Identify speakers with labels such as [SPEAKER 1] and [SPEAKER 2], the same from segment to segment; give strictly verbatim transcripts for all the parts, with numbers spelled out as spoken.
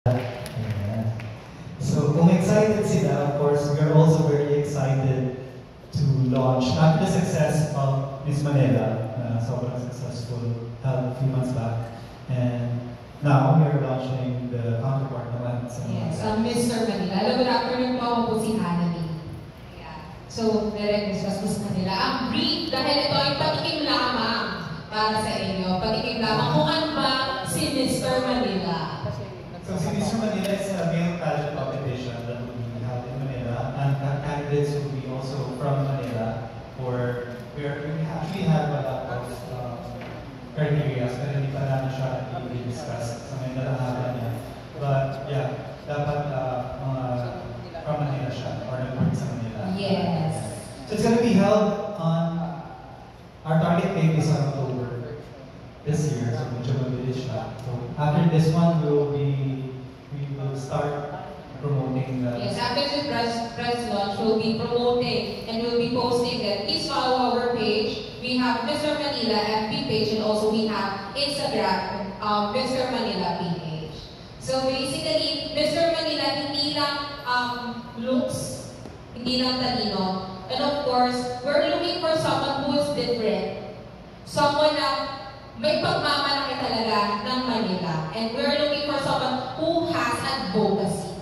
[SPEAKER 1] Ayan. So kung excited sila, of course, we are also very excited to launch, after the success of Miss Manila, uh, sobrang successful, held a few months back, and now we are launching the counterpart naman sa
[SPEAKER 2] Yes, um, Mister Manila. Hello, good afternoon po, ako po si Hanani. Yeah. So, nare-discuss ko sa kanila. Ang brief, dahil ito ay patikim lamang para sa inyo. Patikim lamang kung ano ba si Mister Manila.
[SPEAKER 1] So, si Mister Manila is a male pageant competition that will be held in Manila, and candidates will be also from Manila, or where we actually have a lot of uh, criteria, pero hindi pa namin siya i-discuss sa may nalahaban niya. But yeah, dapat uh, mga from Manila siya, or nag-work sa Manila.
[SPEAKER 2] Yes.
[SPEAKER 1] So it's going to be held on, our target date is on October this year, so medyo mabilis siya. So after this one, we will be, we will start promoting the...
[SPEAKER 2] Yes, after the press, press launch, we'll be promoting and we'll be posting that. Please follow our page. We have Mister Manila F B page, and also we have Instagram, um, Mister Manila P H. So basically, Mister Manila hindi lang um, looks, hindi lang talino. And of course, we're looking for someone who is different. Someone na may pagmamalaki talaga ng Manila. And we're looking for someone who has advocacy.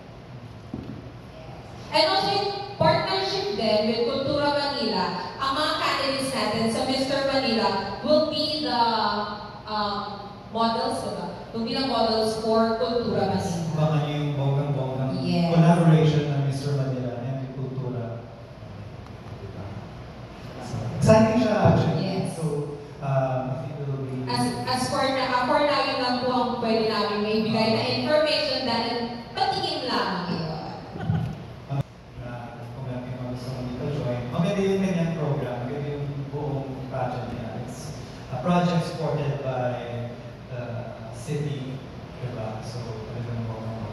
[SPEAKER 2] And also in partnership din with Kultura Manila, ang mga candidates natin sa Mister Manila will be the um, models, diba? Will be the models for Kultura Manila.
[SPEAKER 1] Baka yung bonggang-bonggang
[SPEAKER 2] yes.
[SPEAKER 1] collaboration ng Mister Manila and Kultura. So, exciting siya actually.
[SPEAKER 2] Yes.
[SPEAKER 1] So, um, I think it will be...
[SPEAKER 2] As, as for na, uh, for now, yun lang po ang pwede namin may bigay na information dahil patikim lang yun.
[SPEAKER 1] Maganda yung kanyang program, maganda yung buong project niya. It's a project supported by the city, diba? So, talagang